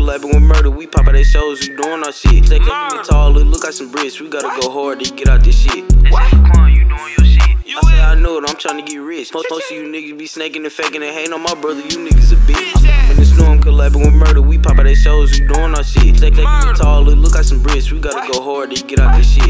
collabing with murder. We pop out they shows, we doing our shit. They me tall, it look like some bricks. We gotta go hard to get out this shit. I say I know it, I'm tryna get rich. Most of you niggas be snaking and faking and hating on my brother, you niggas a bitch. I'm in the snow, I'm collabing with murder. We pop out they shows, we doing our shit. They me tall, it look like some bricks. We gotta go hard to get out this shit.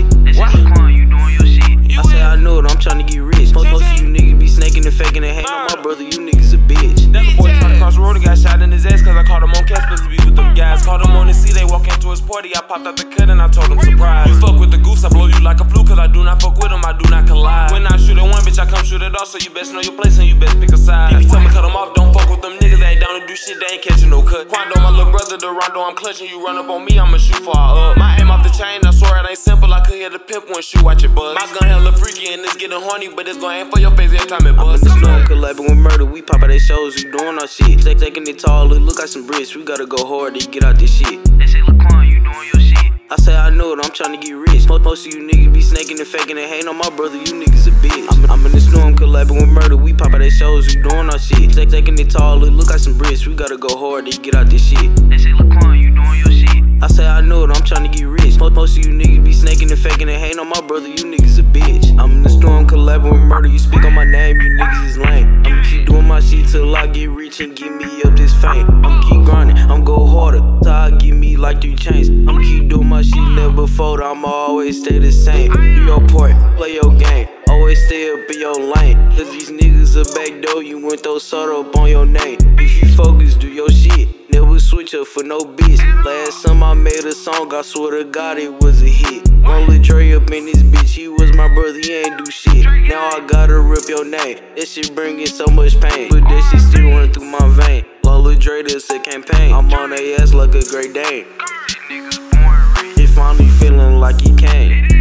I say I know it, I'm tryna get rich. Most of you niggas be snaking and faking and hating on my brother, you niggas a bitch. That boy tried to cross the road and got shot in his ass cause I caught him on cash, supposed to be with them guys. Caught him on the sea, they walk into his party. I popped out the cut and I told him surprise. You fuck with the goose, I blow you like a fluke cause I do not fuck with him, I do not collide. When I shoot at one bitch, I come shoot it off, so you best know your place and you best pick a side. If you tell me cut him off, don't fuck with them niggas, they ain't down to do shit, they ain't catching no cut. Quando, my little brother, the Rondo, I'm clutching. You run up on me, I'ma shoot for all up. My aim off the chain, I swear it ain't simple, I could hear the pimp when shoot, watch it buzz. My gun hella freaky and it's getting horny, but it's gon' aim for your face every time it buzz. I'm in the snow, I'm collabing with murder. We pop out they shows, we doing our shit. Taking it tall, it look like some bricks. We gotta go hard to get out this shit. They say, look, Quan, you doing your shit. I say I know it, I'm tryna get rich. Most of you niggas be snaking and faking and hating on my brother, you niggas a bitch. I'm in the snow, I'm collabing with murder. We pop out they shows, we doing our shit. Taking it tall, it look like some bricks. We gotta go hard to get out this shit. They say, look, Quan, you doing your shit. I say I know it, I'm tryna get rich. Most of you niggas be snaking and faking and hating on my brother, you niggas a bitch. I'm in the snow, I'm collabing with murder. You speak on my name, you niggas is lame. I'ma keep doing my shit till I get rich and get me up this fame. I'ma keep grinding, I'm go harder till I get me like 3 chains. I'ma keep doing my shit never fold, I'ma always stay the same. Do your part, play your game, always stay up in your lane. Cause these niggas a backdoor, you went throw soda up on your name. If you focus, do your shit, never switch up for no bitch. Last time I made a song, I swear to God it was a hit. Only Dre up in this bitch, he was my brother, he ain't do shit. Now I gotta rip your name, that shit bringing so much pain. But that shit still running through my vein. Lil Dre, this a campaign. I'm on their ass like a Great Dane. He finally feeling like he came.